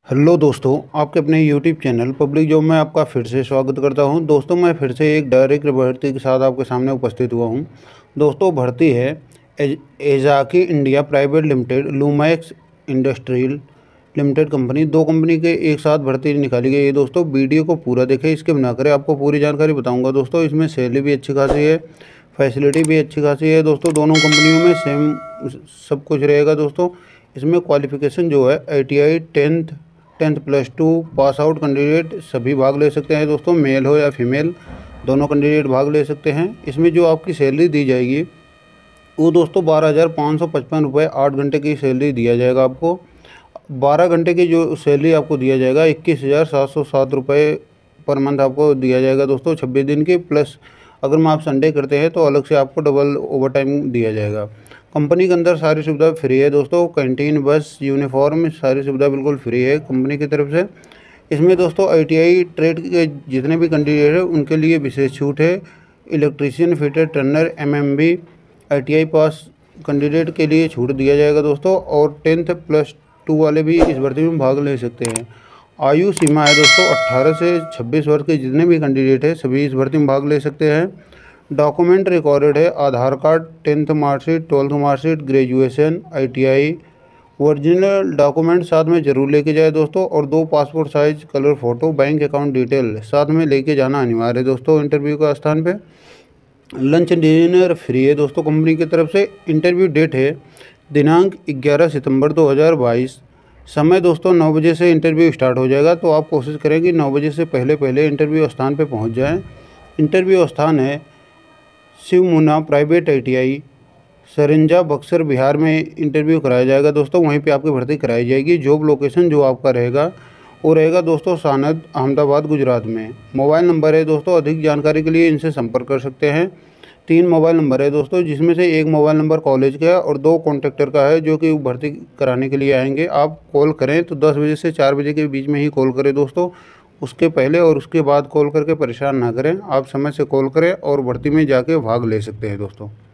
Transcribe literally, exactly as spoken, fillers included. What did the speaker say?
Hello दोस्तों, आपके अपने यूट्यूब चैनल पब्लिक जॉब में आपका फिर से स्वागत करता हूं। दोस्तों, मैं फिर से एक डायरेक्ट भर्ती के साथ आपके सामने उपस्थित हुआ हूं। दोस्तों, भर्ती है एज- एजाकी India private limited, Lumax industrial limited company, दो कंपनी के एक साथ भर्ती निकाली गई है। दोस्तों, वीडियो को पूरा देखें, इसके बिना करें, आपको पूरी जानकारी बताऊँगा। दोस्तों, इसमें सैलरी भी अच्छी खासी है, फैसिलिटी भी अच्छी खासी है। दोस्तों, दोनों कंपनियों में सेम सब कुछ रहेगा। दोस्तों, इसमें क्वालिफिकेशन जो है I T I tenth tenth plus two pass out candidate सभी भाग ले सकते हैं। दोस्तों, मेल हो या फीमेल, दोनों कैंडिडेट भाग ले सकते हैं। इसमें जो आपकी सैलरी दी जाएगी वो दोस्तों बारह हज़ार पाँच सौ पचपन रुपये आठ घंटे की सैलरी दिया जाएगा आपको। बारह घंटे की जो सैलरी आपको दिया जाएगा इक्कीस हज़ार सात सौ सात रुपये पर मंथ आपको दिया जाएगा। दोस्तों, छब्बीस दिन की प्लस अगर मैं आप संडे करते हैं तो अलग से आपको डबल ओवर टाइम दिया जाएगा। कंपनी के अंदर सारी सुविधा फ्री है। दोस्तों, कैंटीन, बस, यूनिफॉर्म, सारी सुविधा बिल्कुल फ्री है कंपनी की तरफ से। इसमें दोस्तों आई टी आई ट्रेड के जितने भी कैंडिडेट हैं उनके लिए विशेष छूट है। Electrician, fitter, turner, M M B, I T I pass candidate के लिए छूट दिया जाएगा। दोस्तों, और टेंथ प्लस टू वाले भी इस भर्ती में भाग ले सकते हैं। आयु सीमा है दोस्तों अट्ठारह से छब्बीस वर्ष के जितने भी कैंडिडेट हैं सभी इस भर्ती में भाग ले सकते हैं। डॉक्यूमेंट रिकॉर्डेड है Aadhaar card, tenth marksheet, twelfth marksheet, graduation, I T I, original document साथ में जरूर लेके जाए दोस्तों, और दो passport size colour photo, bank account detail साथ में लेके जाना अनिवार्य है दोस्तों इंटरव्यू का स्थान पे। लंच डिनर फ्री है दोस्तों कंपनी की तरफ से। इंटरव्यू डेट है दिनांक ग्यारह सितंबर दो हज़ार बाईस। समय दोस्तों नौ बजे से इंटरव्यू स्टार्ट हो जाएगा, तो आप कोशिश करें कि नौ बजे से पहले पहले इंटरव्यू स्थान पे पहुंच जाएं। इंटरव्यू स्थान है Shiv Munna private I T I, Saranja, Buxar, Bihar में इंटरव्यू कराया जाएगा। दोस्तों, वहीं पे आपकी भर्ती कराई जाएगी। जॉब लोकेशन जो आपका रहेगा वो रहेगा दोस्तों सानद, अहमदाबाद, गुजरात में। मोबाइल नंबर है दोस्तों, अधिक जानकारी के लिए इनसे संपर्क कर सकते हैं। तीन मोबाइल नंबर है दोस्तों, जिसमें से एक मोबाइल नंबर कॉलेज का है और दो कॉन्ट्रैक्टर का है जो कि भर्ती कराने के लिए आएंगे। आप कॉल करें तो दस बजे से चार बजे के बीच में ही कॉल करें दोस्तों, उसके पहले और उसके बाद कॉल करके परेशान ना करें। आप समय से कॉल करें और भर्ती में जाके भाग ले सकते हैं दोस्तों।